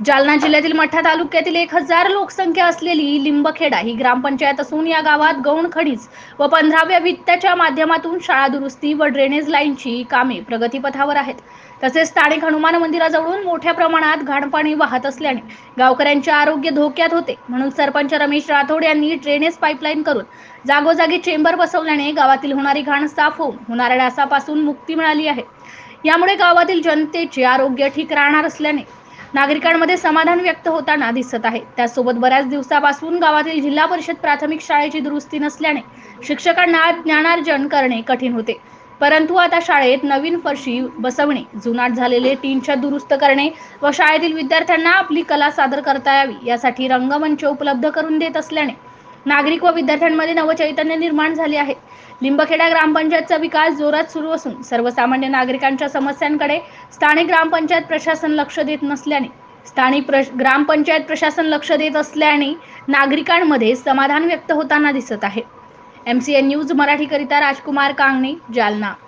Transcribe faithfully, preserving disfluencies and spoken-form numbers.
जालना जिल्ह्यातील मठ्ठा तालुक्यातील एक हजार लोकसंख्या असलेली लिंबखेडा ही ग्रामपंचायत असून या गावात गौण खडीज व पंधराव्या वित्ताच्या माध्यमातून शाळा दुरुस्ती व ड्रेनेज लाईनची कामे प्रगतीपथावर आहेत. तसेच स्थानिक हनुमान मंदिराजवळून मोठ्या प्रमाणात घाणपाणी वाहत असल्याने गावकऱ्यांचे आरोग्य धोक्यात होते. म्हणून सरपंच रमेश राठोड यांनी ड्रेनेज पाईपलाईन करून जागोजागी चेंबर बसवल्याने गावातील होणारी घाण साफ होऊन होणाऱ्या डासापासून मुक्ती मिळाली आहे. यामुळे गावातील जनतेचे आरोग्य ठीक राहणार असल्याने नागरिकांमध्ये समाधान व्यक्त होताना दिसत आहे. त्यासोबत बऱ्याच दिवसापासून गावातील जिल्हा परिषद प्राथमिक शाळेची दुरुस्ती नसल्याने शिक्षकांना ज्ञानार्जन करणे कठीण होते. परंतु आता शाळेत नवीन फरशी बसवणे, जुनाट झालेले टीन छत दुरुस्त करणे व शाळेतील विद्यार्थ्यांना आपली कला सादर करता यावी यासाठी रंगमंच उपलब्ध करून देत असल्याने नागरिक व विद्यार्थ्यांमध्ये नवचैतन्य निर्माण झाले आहे. लिंबखेडा ग्रामपंचायतचा विकास जोरात सुरू असून सर्वसामान्य नागरिकांच्या समस्यांकडे स्थानिक ग्रामपंचायत प्रशासन लक्ष देत नसल्याने स्थानिक प्र ग्रामपंचायत प्रशासन लक्ष देत असल्याने नागरिकांमध्ये समाधान व्यक्त होताना दिसत आहे. एम सी एन न्यूज मराठीकरिता राजकुमार कांगणे, जालना.